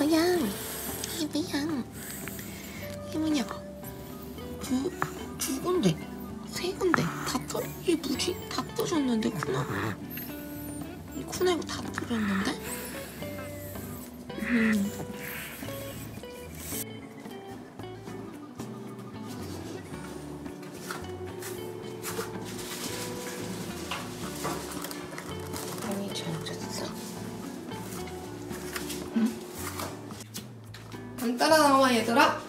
뭐야? 이게 뭐야? 이게 뭐냐? 두 군데, 세 군데 다 이게 뭐지? 다 터졌는데 쿠나? 이 쿠나 이거 다 터졌는데? 아니 잘 잤어? 응? 안 따라 나와 얘들아?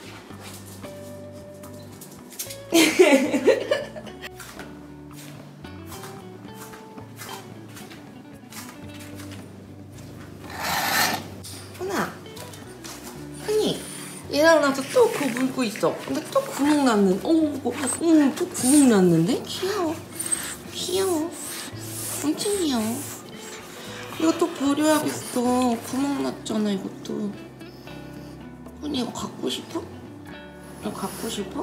훈아, 훈이 얘랑 나도 또 그거 물고 있어. 근데 또 구멍 났는. 또 구멍 났는데? 귀여워. 귀여워. 엄청 귀여워. 이거 또 버려야겠어. 구멍 났잖아 이것도. 훈이 이거 갖고 싶어? 이거 갖고 싶어?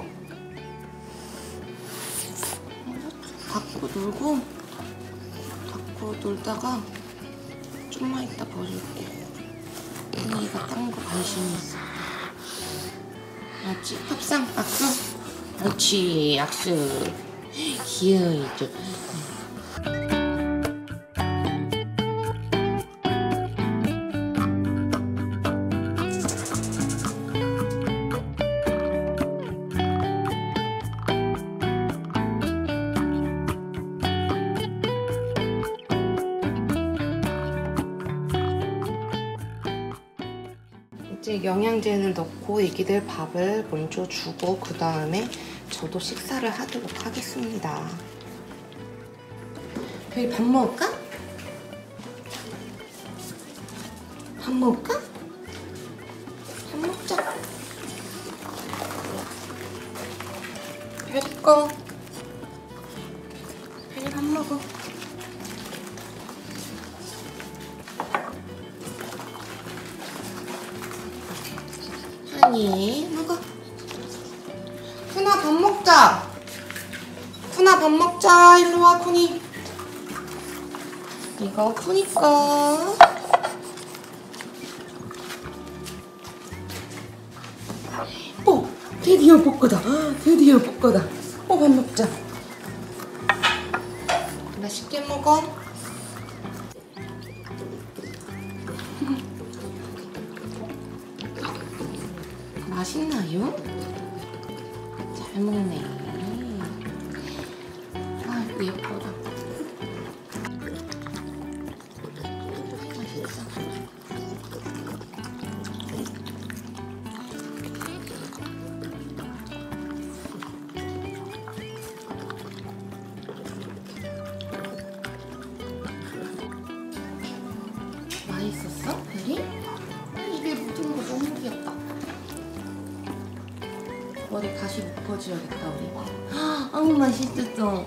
갖고 놀다가 좀만 이따 버릴게. 언니가 딴 거 관심이 있어. 알았지? 합상, 악수. 그렇지, 악수. 귀여워이죠. 이제 영양제를 넣고 애기들 밥을 먼저 주고 그 다음에 저도 식사를 하도록 하겠습니다. 별이 밥 먹을까? 밥 먹을까? 밥 먹자. 별이 거. 별이 밥 먹어. 아니 먹어. 푸나 밥 먹자. 푸나 밥 먹자. 일로 와 푸니. 이거 푸니 거. 드디어 볶거다. 드디어 볶거다. 밥 먹자. 맛있게 먹어. 맛있나요? 잘 먹네. 아, 예뻐라. 맛있어. 맛있었어? 별이? 입에 묻은 거 너무 귀엽다. 머리 다시 묶어줘야겠다 우리. 아우 맛있었어.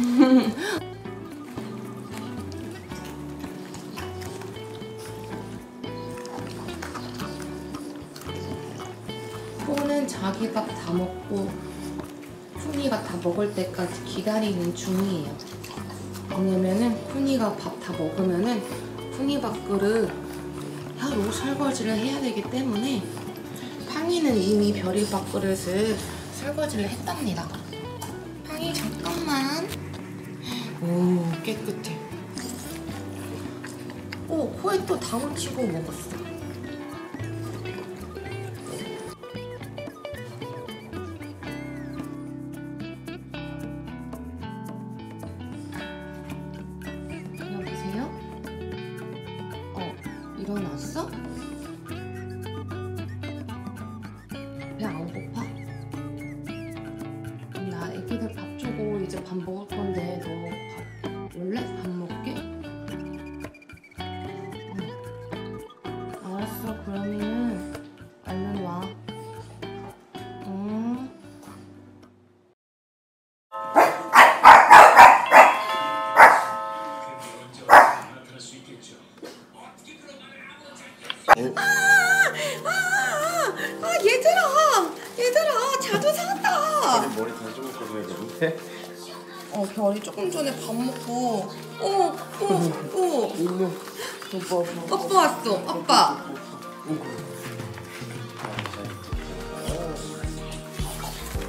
코는 자기 밥 다 먹고 푸니가 다 먹을 때까지 기다리는 중이에요. 왜냐면은 푸니가 밥 다 먹으면은 푸니 밥그릇 하루 설거지를 해야 되기 때문에 팡이는 이미 별이 밥그릇을 설거지를 했답니다. 팡이 잠깐만. 오 깨끗해. 오 코에 또 다 묻히고 먹었어. 여보세요? 일어났어? 배 안 고파? 나 애기들 밥 주고 이제 밥 먹을 건데 너 밥 원래 밥 먹게? 알았어. 그러면은 얼른 와. 얘들아 자두 사왔다. 머리 다 좀 먹거든요. 별이 조금 전에 밥 먹고 일로 아빠 왔어. 아빠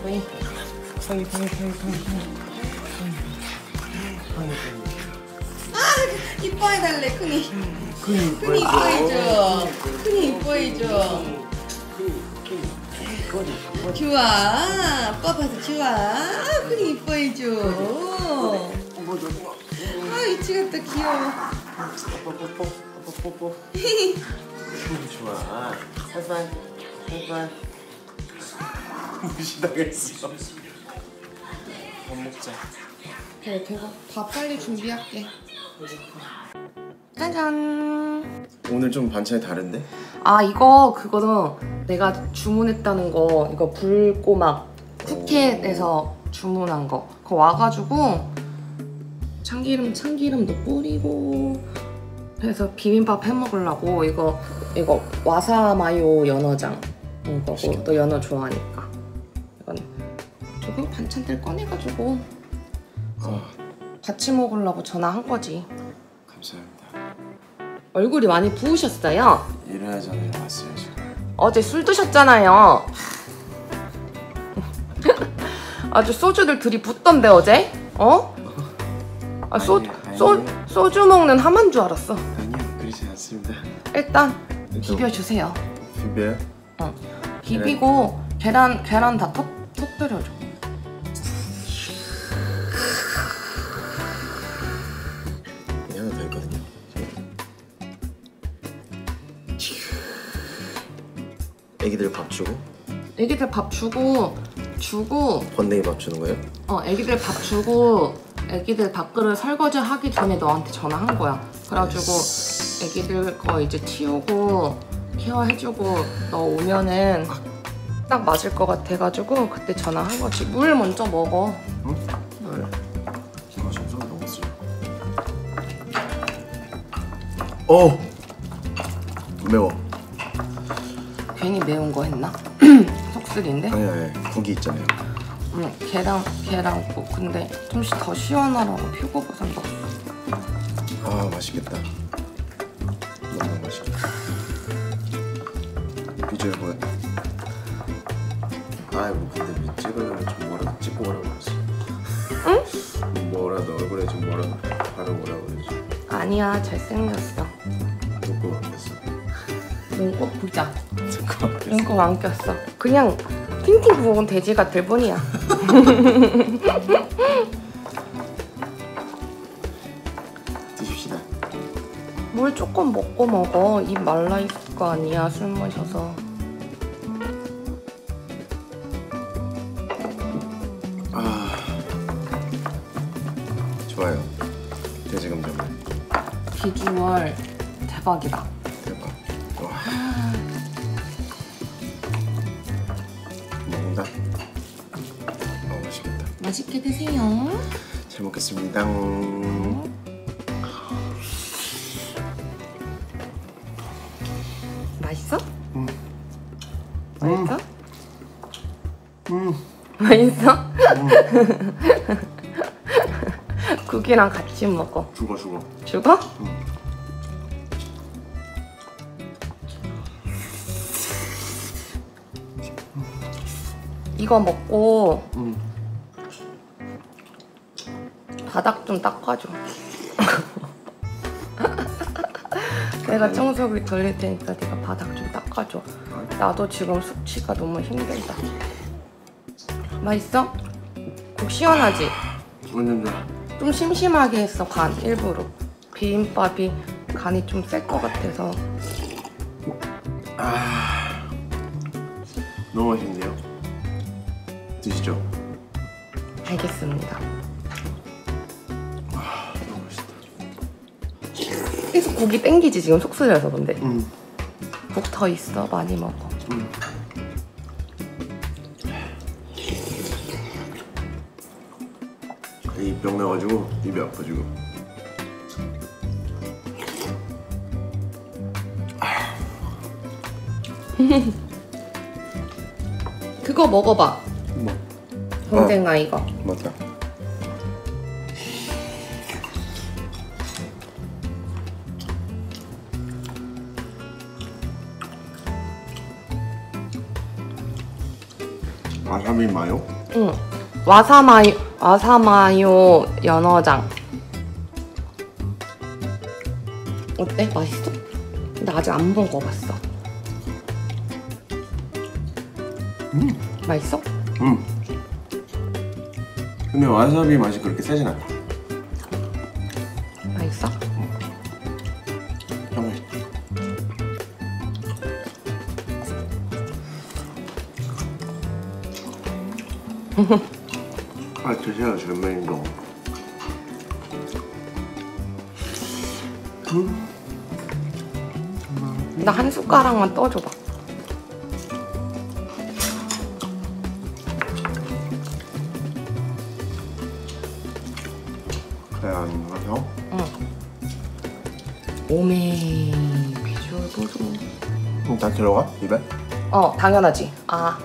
이뻐해달래 큰이. 큰이 이뻐해줘. 큰이 이뻐해줘. 좋아. 아빠 봐서 좋아. 큰이 이뻐해줘. 아 미치겠다 귀여워. 뽀뽀. 좋아. 하이파이. 무시당했어. 밥 먹자. 그래 배고 밥 빨리 준비할게. 짜잔. 오늘 좀 반찬이 다른데? 아 이거 그거는 내가 주문했다는 거 이거 불꼬막 푸켓에서 주문한 거 그거 와가지고 참기름도 뿌리고 해서 비빔밥 해 먹으려고 이거 와사마요 연어장 이거고 또 연어 좋아하니까 이건 조금 반찬들 꺼내가지고 같이 먹으려고 전화한 거지. 감사합니다. 얼굴이 많이 부으셨어요? 일해야 전에 왔어요 지금. 어제 술 드셨잖아요. 아주 소주들 들이붓던데 어제? 어? 아, 소주 먹는 하만 줄 알았어. 아니요 그러지 않습니다. 일단 비벼주세요. 비벼요? 응. 비비고 계란 다 터뜨려줘. 하나 더 있거든요. 애기들 밥 주고? 애기들 밥 주고 번데기 밥 주는 거예요? 애기들 밥 주고 애기들 밥그릇 설거지 하기 전에 너한테 전화한 거야. 그래가지고 애기들 거 이제 치우고 케어해주고 너 오면은 딱 맞을 것 같아가지고 그때 전화한 거지. 물 먼저 먹어. 응? 네. 아 점수가 넘었어요. 매워. 괜히 매운 거 했나? 속쓰린데? 아니 국이 있잖아요. 응, 계란국. 근데 좀 더 시원하라고 표고버섯 넣었어. 아 맛있겠다. 너무 맛있겠다. 비주얼 뭐야? 아이고 근데 찍으려면 좀 뭐라도 찍고 오라고 그러지. 응? 뭐라도 얼굴에 좀 뭐라도 바르고 오라고 그러지. 아니야 잘생겼어. 눈곱 안 꼈어. 눈곱 보자. 눈곱 안 꼈어. 눈곱 안 꼈어. 그냥 팅팅 부은 돼지 같을 뿐이야. 드십시다. 물 조금 먹고 먹어. 입 말라 있을 거 아니야 술 마셔서. 좋아요. 돼지감자물. 비주얼 대박이다. 대박. 와. 먹는다. 맛있겠다. 맛있게 드세요. 잘 먹겠습니다. 맛있어? 응. 맛있어? 맛있어? 국이랑 같이 먹어. 죽어. 죽어? 응. 이거 먹고 응. 바닥 좀 닦아줘. 내가 청소기 돌릴 테니까 네가 바닥 좀 닦아줘. 나도 지금 숙취가 너무 힘들다. 맛있어? 국 시원하지? 완전 좋아. 좀 심심하게 했어 간 일부러. 비빔밥이 간이 좀 셀 것 같아서. 너무 맛있는데요? 드시죠. 알겠습니다. 너무 맛있다. 계속 국이 땡기지 지금 속쓰려서. 근데 응. 국 더 있어. 많이 먹어. 응. 입병 나가지고 입이 아파지고. 그거 먹어봐. 뭐? 동생아 이거. 맞다. 와사비 마요? 응. 와사마요 연어장. 어때? 맛있어? 나 아직 안 먹어봤어. 맛있어? 근데 와사비 맛이 그렇게 세진 않아. 맛있어? 참 맛있다. 아, 드세요, 젊은이도. 나 한 숟가락만 떠줘봐. 그래, 안 가서? 응. 오메 비주얼 보소. 다 들어가? 입에? 당연하지. 아.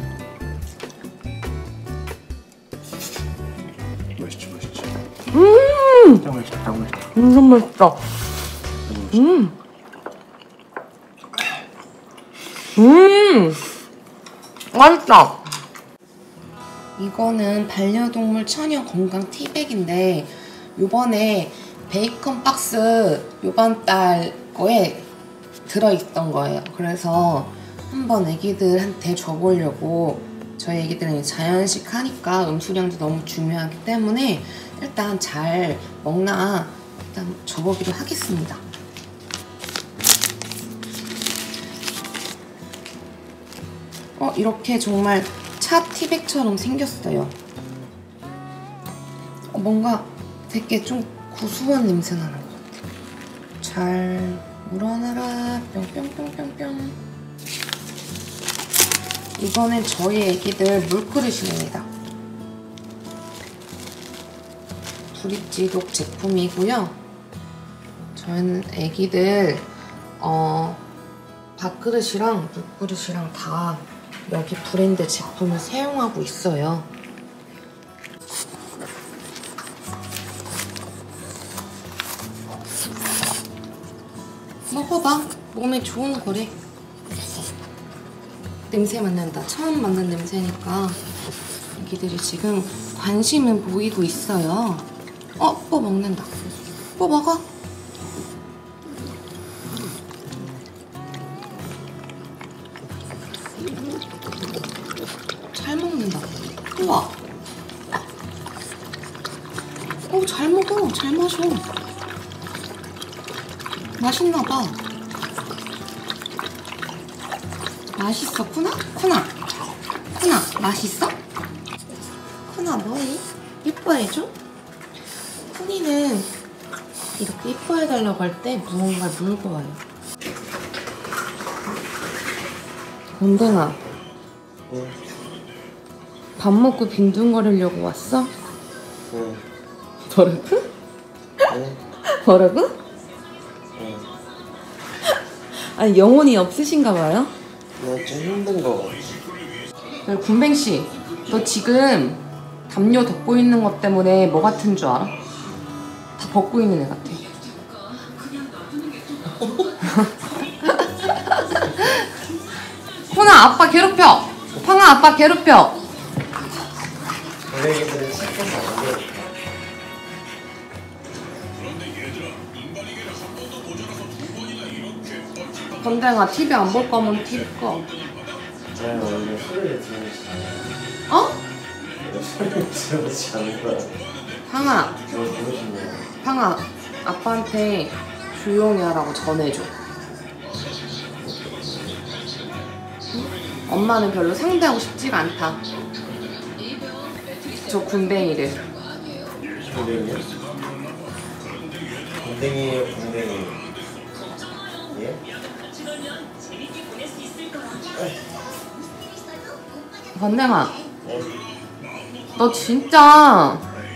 맛있지, 맛있지. 짱 맛있다, 짱 맛있다. 엄청 맛있다. 맛있다. 이거는 반려동물 천연 건강 티백인데 요번에 베이컨 박스 요번 달 거에 들어있던 거예요. 그래서 한번 애기들한테 줘보려고. 저희 애기들은 자연식 하니까 음수량도 너무 중요하기 때문에 일단 잘 먹나 일단 줘보기로 하겠습니다. 이렇게 정말 차 티백처럼 생겼어요. 뭔가 되게 좀 구수한 냄새 나는 것 같아. 잘 우러나라. 뿅뿅뿅뿅뿅. 이거는 저희 애기들 물그릇입니다. 브릿지독 제품이고요. 저희는 애기들 밥그릇이랑 물그릇이랑 다 여기 브랜드 제품을 사용하고 있어요. 먹어봐. 몸에 좋은 거래. 냄새 맡는다. 처음 맡는 냄새니까 애기들이 지금 관심을 보이고 있어요. 뽀 먹는다. 뽀 먹어. 잘 먹는다. 우와. 잘 먹어. 잘 마셔. 맛있나봐. 맛있어, 쿠나? 쿠나 맛있어? 쿠나 뭐해? 이뻐해줘? 쿠니는 이렇게 이뻐해달라고 할 때 무언가 물고 와요. 원댕아, 밥 먹고 빈둥거리려고 왔어? 응. 뭐라고? 응. 뭐라고? 응. 아니 영혼이 없으신가 봐요? 나 좀 힘든 거 같아. 군뱅씨, 너 지금 담요 덮고 있는 것 때문에 뭐 같은 줄 알아? 다 벗고 있는 애 같아. 호나 아빠 괴롭혀! 팡아 아빠 괴롭혀! 우리 애기들은 착한 거 안 돼. 건댕아 TV 안 볼 거면 TV 꺼. 나는 원래 소리를 들으지 않아. 어? 소리를 들으지 않는 거야. 팡아, 뭘 보고 싶냐. 팡아 아빠한테 조용히 하라고 전해줘. 응? 엄마는 별로 상대하고 싶지가 않다. 저 군뱅이를. 군뱅이요? 군뱅이에요, 군뱅이. 예? 건댕아, 네? 너 진짜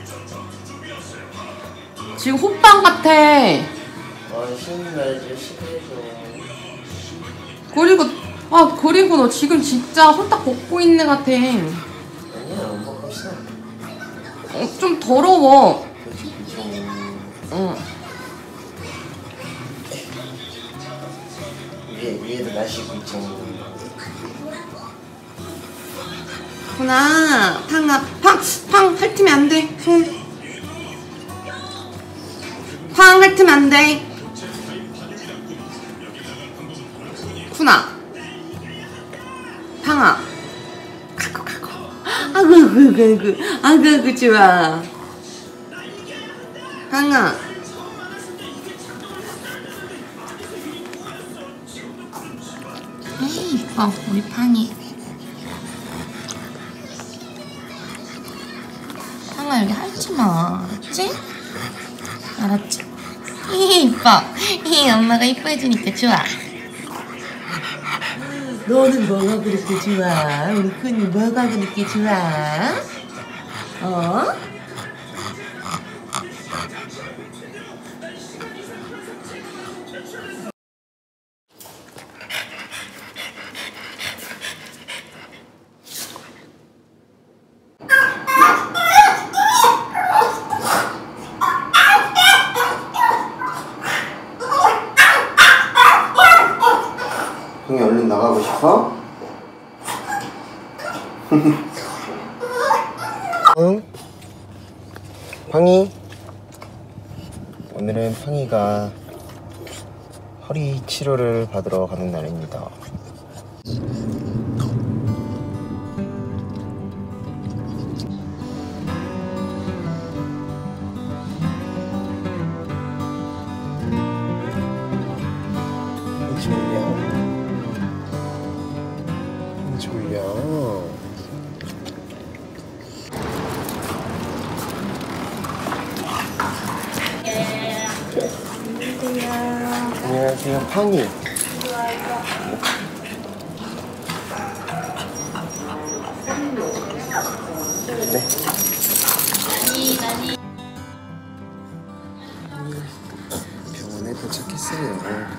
지금 호빵 같아. 쉬는 날이지, 시간이죠. 그리고 너 지금 진짜 손딱 벗고 있는 애 같아. 아니야, 안 먹었어. 좀 더러워. 그치, 응. 위에도 날씨고 있죠. 구나. 팡 핥으면 안 돼. 팡 핥으면 안 돼. 구나. 팡아. 가고. 아구 좋아. 팡아. 에이, 이뻐 우리 팡이. 팡아 여기 핥지마. 알았지? 알았지? 이뻐. 엄마가 이뻐해주니까 좋아. 너는 뭐가 그렇게 좋아? 우리 큰이 뭐가 그렇게 좋아? 어? 형이 얼른 나가고 싶어? 응? 팡이? 오늘은 팡이가 허리 치료를 받으러 가는 날입니다. 졸려. 안녕하세요, 팡이. 네. 병원에 도착했어요.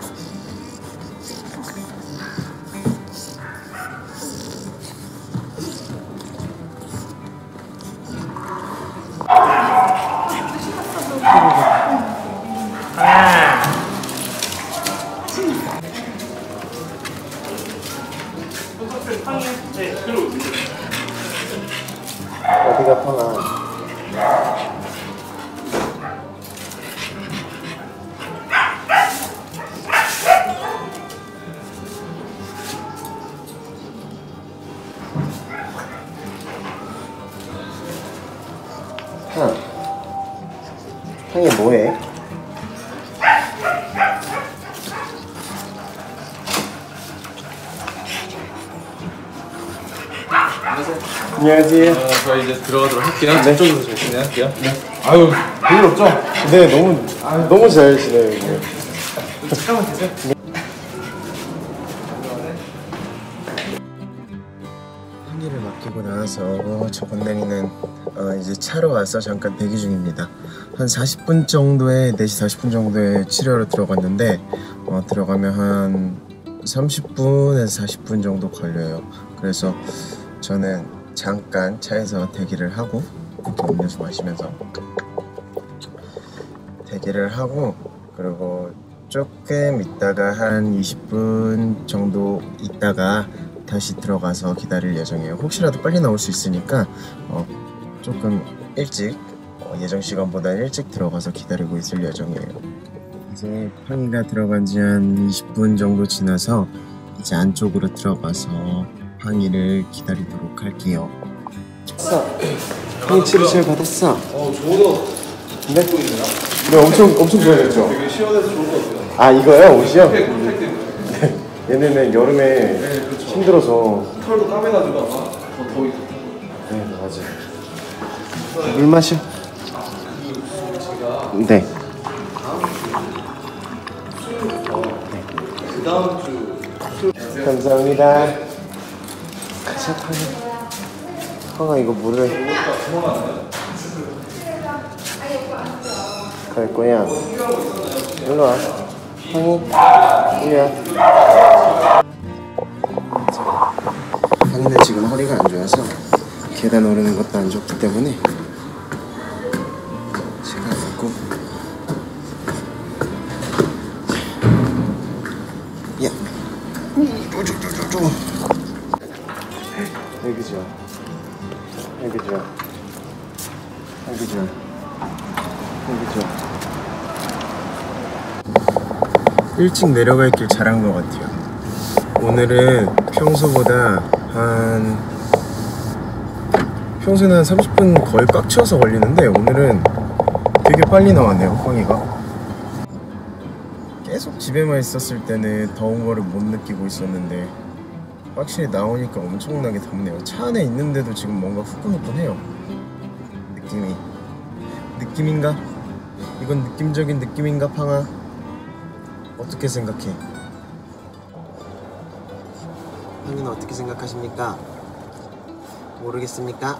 어디가 팡아? 팡이 뭐해? 안녕하세요. 저희 이제 들어가도록 할게요. 네. 저쪽으로 저희 진행할게요. 네. 아유, 별일 없죠? 네, 너무 잘 지내요, 이게. 잠깐만 계세요. 팡이를 맡기고 나와서 저 건댕이는 이제 차로 와서 잠깐 대기 중입니다. 한 40분 정도의 4시 40분 정도의 치료로 들어갔는데 들어가면 한 30분에서 40분 정도 걸려요. 그래서 저는 잠깐 차에서 대기를 하고 이렇게 음료수 마시면서 대기를 하고, 그리고 조금 있다가 한 20분 정도 있다가 다시 들어가서 기다릴 예정이에요. 혹시라도 빨리 나올 수 있으니까 조금 일찍 예정 시간보다 일찍 들어가서 기다리고 있을 예정이에요. 이제 팡이가 들어간 지 한 20분 정도 지나서 이제 안쪽으로 들어가서 팡이를 기다리도록 할게요. 팡이 치료 잘 받았어. 좋은 네? 네, 엄청 좋아졌죠? 되게 시원해서 좋을 것 같아요. 아, 이거요? 옷이요? 네, 얘네는 여름에 그렇죠. 힘들어서. 털도 까매가지고 아마 더 더위. 네, 맞아. 물 마셔. 네. 그 다음 주. 감사합니다. 가자, 팡이. 팡아, 이거 물을 갈 거야. 일로 와. 팡이, 이리 와. 팡이는 지금 허리가 안 좋아서 계단 오르는 것도 안 좋기 때문에 제가 안고, 야, 쪼쪼쪼쪼. 여기죠. 그죠? 그죠? 그죠? 일찍 내려갈 길 잘한 것 같아요. 오늘은 평소보다 평소에는 한 30분 거의 꽉 채워서 걸리는데 오늘은 되게 빨리 나왔네요, 꽝이가. 계속 집에만 있었을 때는 더운 거를 못 느끼고 있었는데 확실히 나오니까 엄청나게 덥네요. 차 안에 있는데도 지금 뭔가 후끈후끈해요. 느낌인가? 이건 느낌적인 느낌인가, 팡아? 어떻게 생각해? 형님은 어떻게 생각하십니까? 모르겠습니까?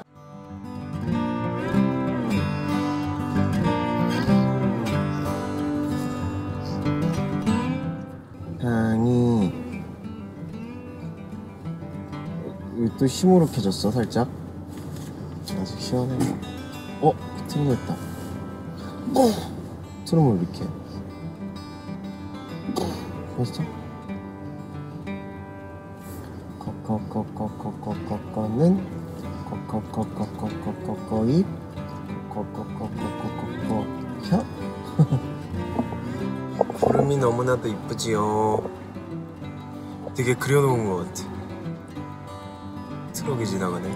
팡이 왜 또 시무룩해졌어 살짝? 아직 시원해. 트름했다. 트름을 이렇게 벌써? 거는 거입 혀? 구름이 너무나도 이쁘지요. 되게 그려놓은 것 같아. 트럭이 지나가네.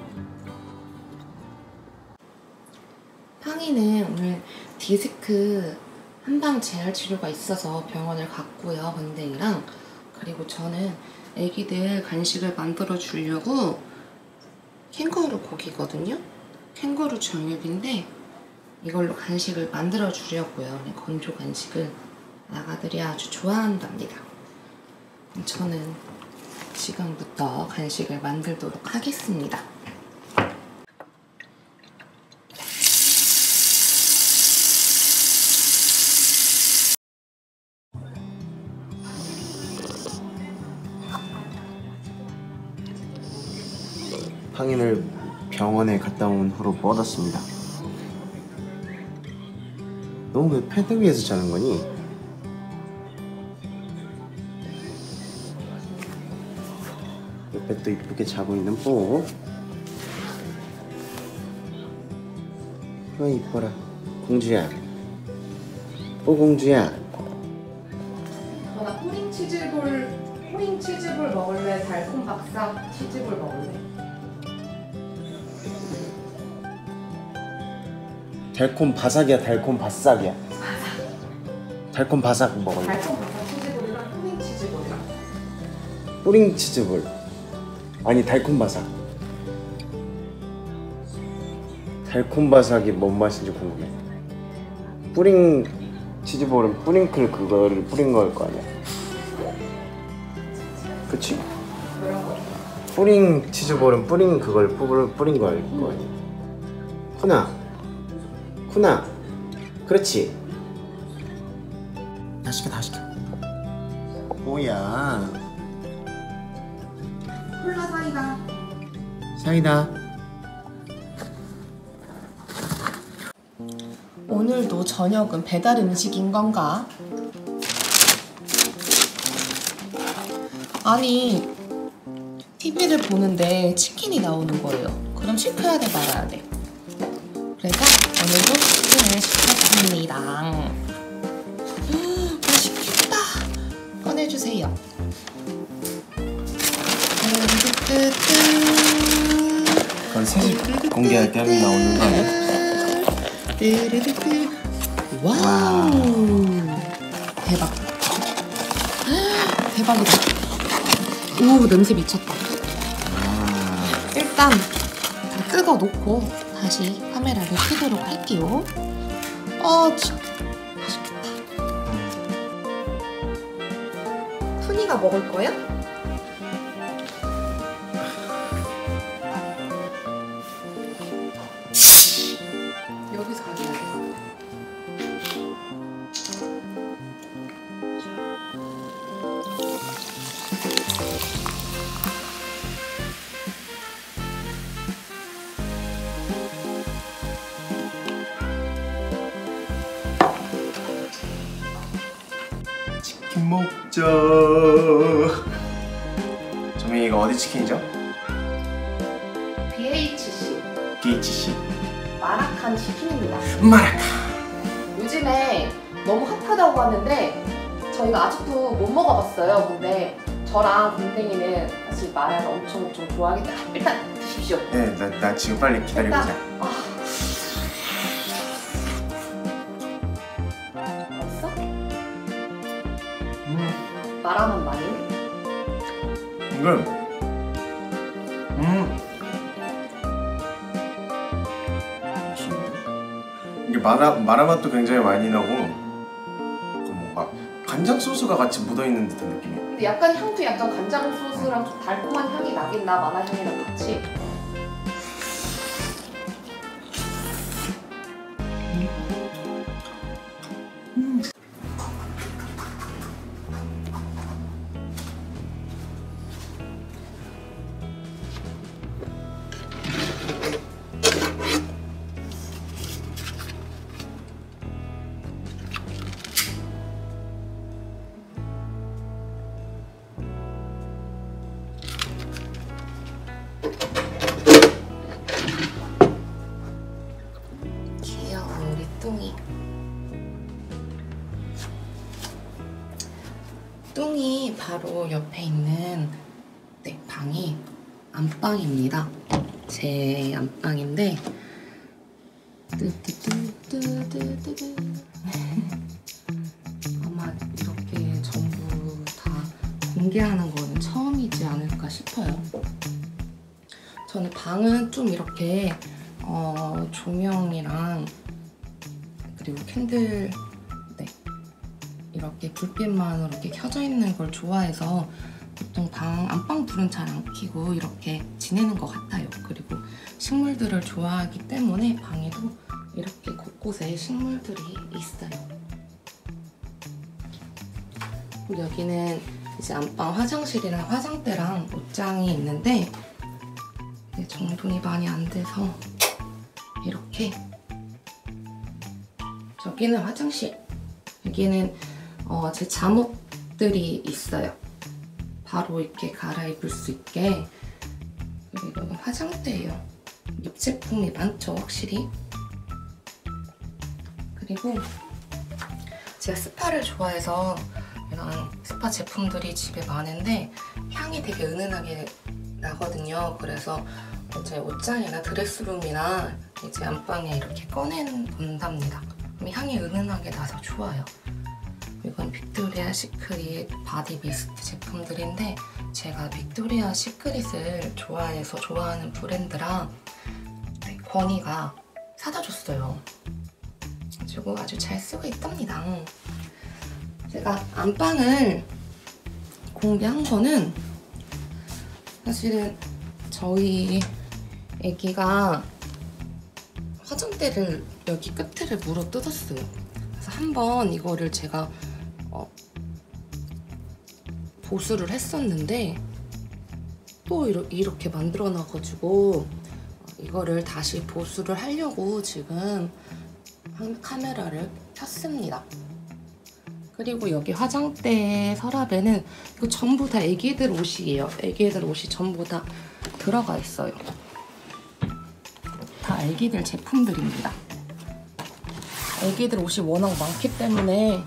팡이는 오늘 디스크 한방 재활 치료가 있어서 병원을 갔고요, 건댕이랑. 그리고 저는 애기들 간식을 만들어 주려고 캥거루 고기거든요. 캥거루 정육인데 이걸로 간식을 만들어 주려고요. 건조 간식을 아가들이 아주 좋아한답니다. 저는 지금부터 간식을 만들도록 하겠습니다. 팡이를 병원에 갔다 온 후로 뻗었습니다. 너 왜 패드 위에서 자는 거니? 옆에 또 이쁘게 자고 있는 뽀. 이뻐라 공주야. 뽀 공주야. 나 뿌링 치즈볼 먹을래? 달콤 박사 치즈볼 먹을래? 달콤 바삭이야, 달콤 바싹이야? 달콤 바삭 먹을래? 달콤 박사 치즈볼이랑 뿌링 치즈볼이랑. 뿌링 치즈볼. 아니 달콤 바삭. 달콤 바삭이 뭔 맛인지 궁금해. 뿌링 치즈볼은 뿌링클 그거를 뿌린 거일 거 아니야. 그치? 뿌링 치즈볼은 뿌린 그걸 뿌린 거일 거 아니야. 쿠나 그렇지. 다 시켜. 뭐야? 콜라 사이다. 오늘도 저녁은 배달 음식인 건가? 아니, TV를 보는데 치킨이 나오는 거예요. 그럼 시켜야 돼, 말아야 돼? 그래서 오늘도 치킨을 시켰습니다. 맛있겠다. 꺼내주세요. 그건 새집 공개할 때 하면 나오는 거 아니야? 와우. 대박. 대박이다. 오, 냄새 미쳤다. 일단 다 뜯어 놓고 다시 카메라를 켜도록 할게요. 진짜 맛있겠다. 푸니가 먹을 거야? 여기서 가져야 돼. 치킨 먹자. 조민이가 어디 치킨이죠? DHC DHC 마라칸 치킨입니다. 마라카. 요즘에 너무 핫하다고 하는데 저희가 아직도 못 먹어봤어요. 근데 저랑 동생이는 사실 마라를 엄청 좋아하기 때문에 일단 드십시오. 네, 나 지금 빨리 기다리고 있어. 맛있어? 마라만 많이? 이건 이게 마라 맛도 굉장히 많이 나고 그 뭔가 간장 소스가 같이 묻어있는 듯한 느낌이야. 근데 약간 향도 약간 간장 소스랑 좀 달콤한 향이 나긴 나. 마라 향이랑 같이. 귀여운 우리 뚱이. 뚱이 바로 옆에 있는 방이 안방입니다. 제 안방인데 뜨뜨뜨뜨뜨뜨 아마 이렇게 전부 다 공개하는 거는 처음이지 않을까 싶어요. 저는 방은 좀 이렇게 조명이랑 그리고 캔들 이렇게 불빛만으로 이렇게 켜져 있는 걸 좋아해서 보통 안방 불은 잘 안 켜고 이렇게 지내는 것 같아요. 그리고 식물들을 좋아하기 때문에 방에도 이렇게 곳곳에 식물들이 있어요. 그리고 여기는 이제 안방 화장실이랑 화장대랑 옷장이 있는데 정돈이 많이 안 돼서 이렇게. 저기는 화장실, 여기는 제 잠옷들이 있어요. 바로 이렇게 갈아입을 수 있게. 그리고 이거는 화장대예요. 립 제품이 많죠, 확실히. 그리고 제가 스파를 좋아해서 이런 스파 제품들이 집에 많은데 향이 되게 은은하게 나거든요. 그래서 제 옷장이나 드레스룸이나 이제 안방에 이렇게 꺼내본답니다. 그럼 향이 은은하게 나서 좋아요. 이건 빅토리아 시크릿 바디 미스트 제품들인데 제가 빅토리아 시크릿을 좋아해서 좋아하는 브랜드라 권희가 사다 줬어요. 그리고 아주 잘 쓰고 있답니다. 제가 안방을 공개한 거는 사실은 저희 애기가 화장대를 여기 끝을 물어 뜯었어요. 그래서 한번 이거를 제가 보수를 했었는데 또 이렇게 만들어 놔가지고 이거를 다시 보수를 하려고 지금 카메라를 켰습니다. 그리고 여기 화장대 서랍에는 이거 전부 다 애기들 옷이에요. 애기들 옷이 전부 다 들어가 있어요. 다 애기들 제품들입니다. 애기들 옷이 워낙 많기 때문에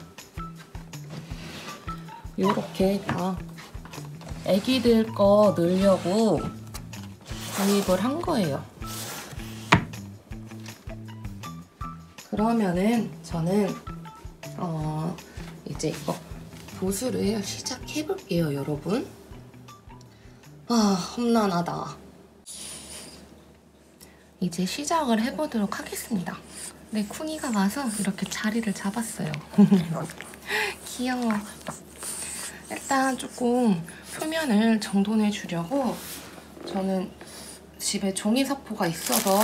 이렇게 다 애기들 거 넣으려고 구입을 한 거예요. 그러면은 저는 이제 이거 보수를 시작해볼게요, 여러분. 험난하다. 이제 시작을 해보도록 하겠습니다. 네, 쿵이가 와서 이렇게 자리를 잡았어요. 귀여워. 일단 조금 표면을 정돈해 주려고 저는 집에 종이사포가 있어서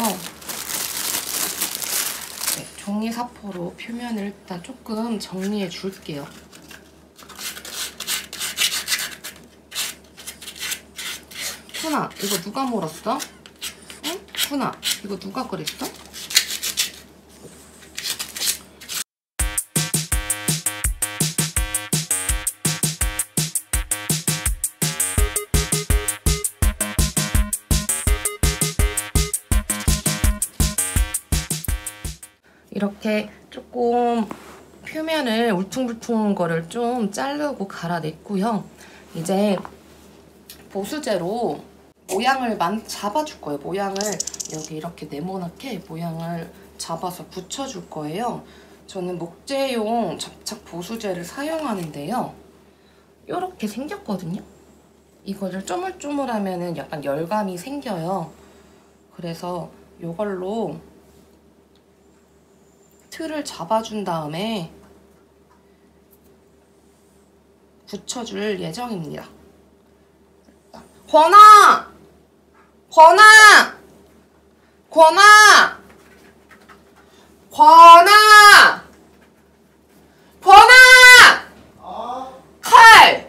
종이사포로 표면을 일단 조금 정리해 줄게요. 쿤아, 이거 누가 몰았어? 응? 쿤아, 이거 누가 그랬어? 이렇게 조금 표면을 울퉁불퉁한 거를 좀 자르고 갈아냈고요. 이제 보수제로 모양을 잡아줄 거예요. 모양을 여기 이렇게 네모나게 모양을 잡아서 붙여줄 거예요. 저는 목재용 접착 보수제를 사용하는데요. 이렇게 생겼거든요. 이거를 쪼물쪼물하면 약간 열감이 생겨요. 그래서 이걸로 틀을 잡아준 다음에 붙여줄 예정입니다. 권아! 권아! 권아! 권아! 권아! 칼!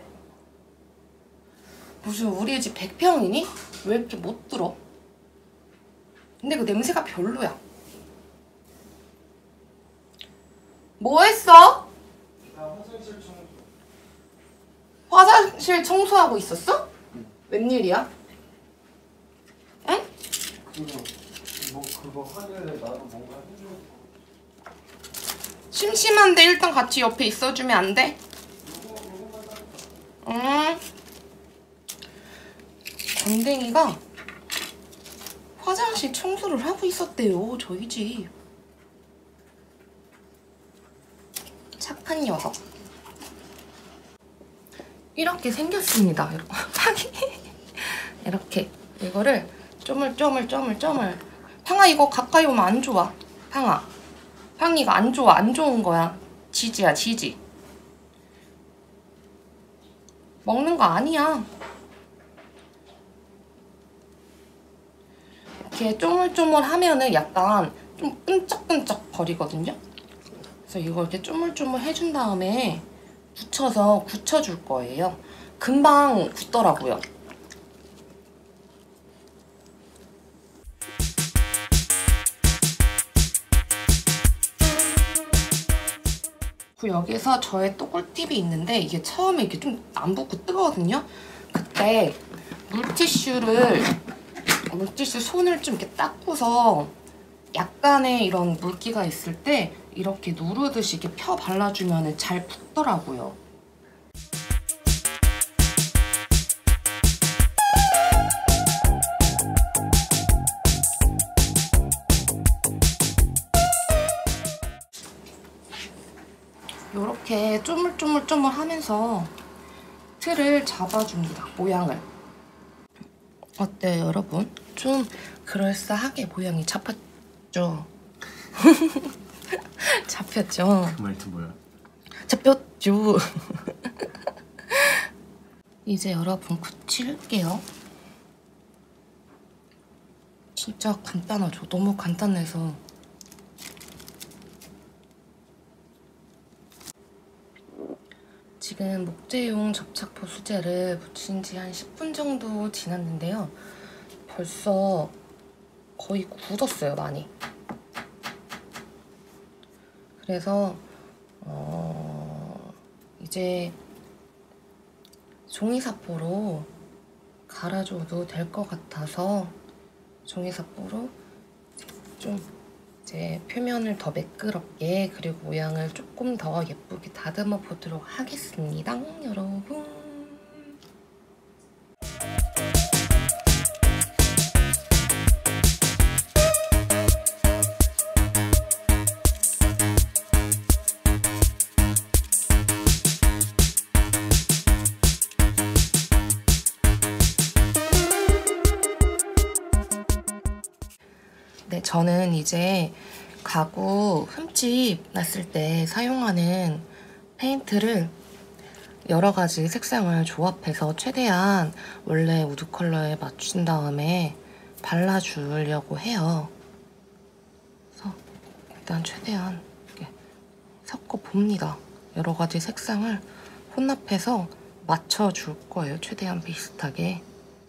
무슨 우리 집 100평이니? 왜 이렇게 못 들어? 근데 그 냄새가 별로야. 뭐 했어? 화장실 청소하고 있었어? 웬일이야? 응? 그거 하길래 나도 뭔가 해줘. 심심한데 일단 같이 옆에 있어주면 안 돼? 응. 건댕이가 화장실 청소를 하고 있었대요, 저희 집. 착한 녀석. 이렇게 생겼습니다. 이렇게 이거를 쪼물쪼물. 팡아 이거 가까이 오면 안 좋아. 팡이 이거 안 좋아. 안 좋은 거야. 지지야 지지. 먹는 거 아니야. 이렇게 쪼물쪼물 하면은 약간 좀 끈적끈적 거리거든요. 그래서 이걸 이렇게 쪼물쪼물 해준 다음에 붙여서 굳혀줄 거예요. 금방 굳더라고요. 여기서 저의 또 꿀팁이 있는데 이게 처음에 이렇게 좀 안 붙고 뜨거거든요. 그때 물티슈 손을 좀 이렇게 닦고서 약간의 이런 물기가 있을 때 이렇게 누르듯이 이렇게 펴 발라주면 잘 붙더라고요. 이렇게 쪼물쪼물 하면서 틀을 잡아줍니다. 모양을. 어때요, 여러분? 좀 그럴싸하게 모양이 잡혔죠? 잡혔죠? 그 말투 뭐야? 잡혔죠? 이제 여러분 굳힐게요. 진짜 간단하죠? 너무 간단해서. 지금 목재용 접착 보수제를 붙인 지 한 10분 정도 지났는데요. 벌써 거의 굳었어요, 많이. 그래서 이제 종이사포로 갈아줘도 될 것 같아서 종이사포로 좀 이제 표면을 더 매끄럽게 그리고 모양을 조금 더 예쁘게 다듬어 보도록 하겠습니다, 여러분. 네, 저는 이제 가구 흠집 났을 때 사용하는 페인트를 여러 가지 색상을 조합해서 최대한 원래 우드 컬러에 맞춘 다음에 발라주려고 해요. 그래서 일단 최대한 이렇게 섞어봅니다. 여러 가지 색상을 혼합해서 맞춰줄 거예요. 최대한 비슷하게.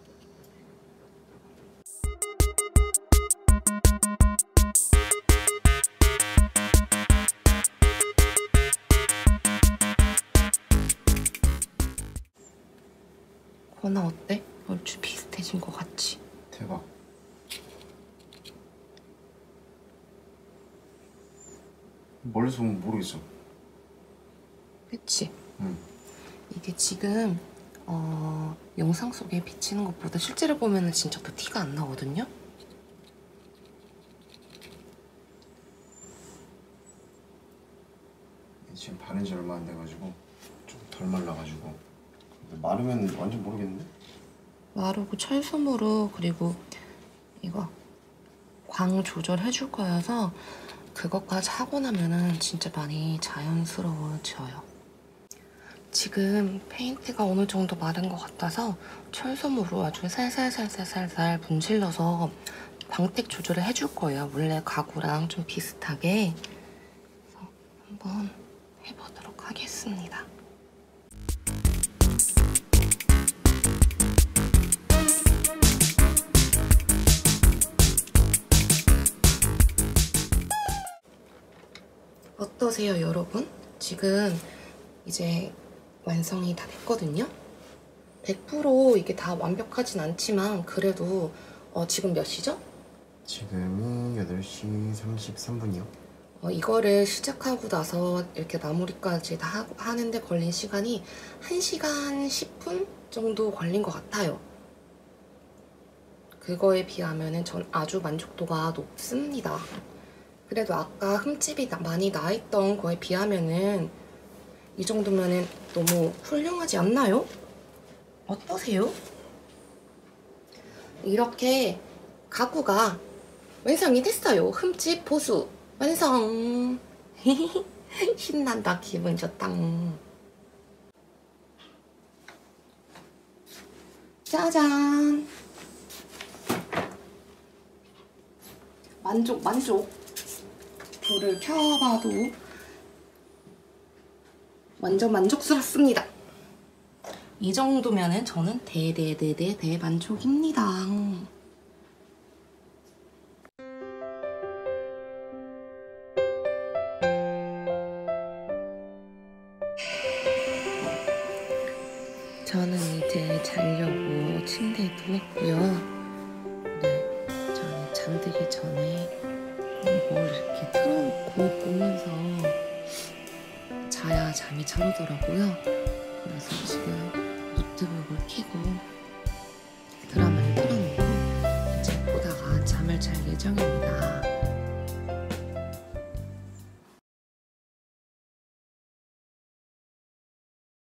권아 어때? 얼추 비슷해진 것 같지? 대박. 멀리서 보면 모르겠어. 그치? 응. 이게 지금 영상 속에 비치는 것보다 실제로 보면은 진짜 더 티가 안 나거든요? 지금 바른 지 얼마 안 돼가지고 좀 덜 말라가지고. 근데 마르면 완전 모르겠는데? 마르고 철수무르 그리고 이거 광 조절해줄 거여서 그것까지 하고 나면은 진짜 많이 자연스러워져요. 지금 페인트가 어느 정도 마른 것 같아서 철수무로 아주 살살살살살살 문질러서 광택 조절을 해줄 거예요. 원래 가구랑 좀 비슷하게. 그래서 한번 해보도록 하겠습니다. 어떠세요, 여러분? 지금 이제 완성이 다 됐거든요? 100% 이게 다 완벽하진 않지만 그래도 지금 몇 시죠? 지금이 8시 33분이요. 이거를 시작하고 나서 이렇게 마무리까지 다 하는데 걸린 시간이 1시간 10분 정도 걸린 것 같아요. 그거에 비하면 전 아주 만족도가 높습니다. 그래도 아까 흠집이 많이 나있던 거에 비하면은 이 정도면은 너무 훌륭하지 않나요? 어떠세요? 이렇게 가구가 완성이 됐어요. 흠집 보수 완성. 신난다. 기분 좋다. 짜잔. 만족 만족. 불을 켜봐도 완전 만족스럽습니다. 이 정도면은 저는 대만족입니다. 저는 이제 자려고 침대에 누웠고요. 네, 저는 잠들기 전에 뭘 이렇게 틀어놓고 보면서 자야 잠이 잘 오더라고요. 그래서 지금 노트북을 켜고 드라마를 틀어놓고 이제 보다가 잠을 잘 예정입니다.